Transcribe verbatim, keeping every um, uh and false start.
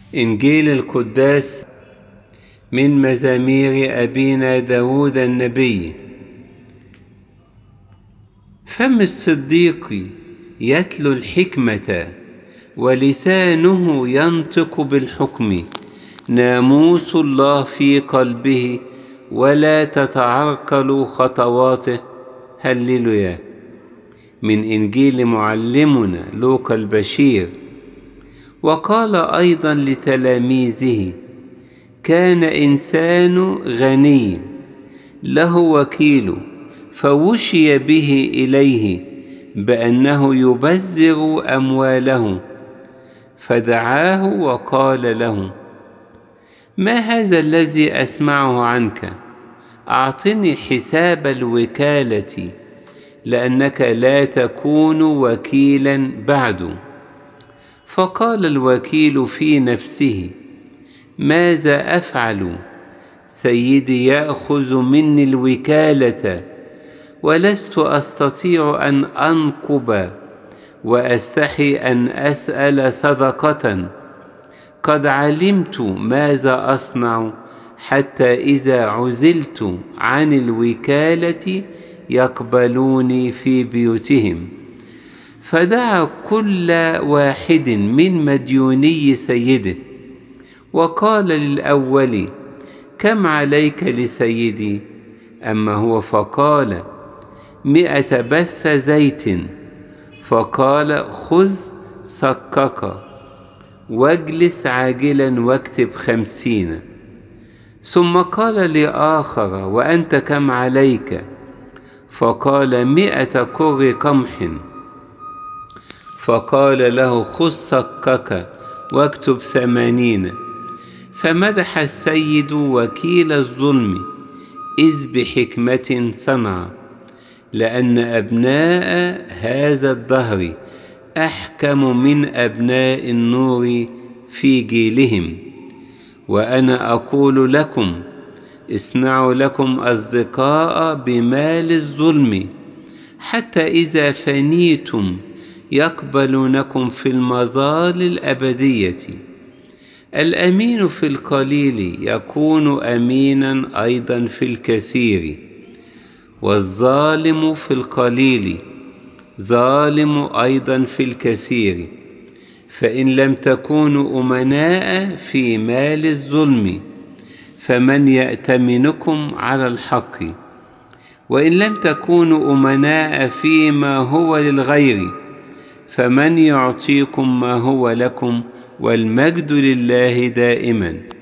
إنجيل القداس من مزامير أبينا داود النبي. فم الصديق يتلو الحكمة، ولسانه ينطق بالحكم. ناموس الله في قلبه، ولا تتعرقل خطواته. هللويا. من إنجيل معلمنا لوقا البشير. وقال أيضا لتلاميذه: كان إنسان غني له وكيل، فوشي به إليه بأنه يبذر أمواله، فدعاه وقال له: ما هذا الذي أسمعه عنك؟ أعطني حساب الوكالة، لأنك لا تكون وكيلا بعد. فقال الوكيل في نفسه: ماذا أفعل؟ سيدي يأخذ مني الوكالة، ولست أستطيع أن أنقب، وأستحي أن أسأل صدقة. قد علمت ماذا أصنع، حتى إذا عزلت عن الوكالة يقبلوني في بيوتهم. فدعا كل واحد من مديوني سيده، وقال للأول: كم عليك لسيدي؟ أما هو فقال: مئة بث زيت. فقال: خذ سكك، واجلس عاجلا واكتب خمسين. ثم قال لآخر: وأنت كم عليك؟ فقال: مئة كر قمح. فقال له: خذ سكك واكتب ثمانين. فمدح السيد وكيل الظلم، إذ بحكمة صنع، لأن أبناء هذا الدهر أحكم من أبناء النور في جيلهم. وأنا أقول لكم: اصنعوا لكم أصدقاء بمال الظلم، حتى إذا فنيتم يقبلونكم في المظال الأبدية. الأمين في القليل يكون أمينا أيضا في الكثير، والظالم في القليل ظالم أيضا في الكثير. فإن لم تكونوا أمناء في مال الظلم، فمن يأتمنكم على الحق؟ وإن لم تكونوا أمناء فيما هو للغير، فمن يعطيكم ما هو لكم؟ والمجد لله دائما.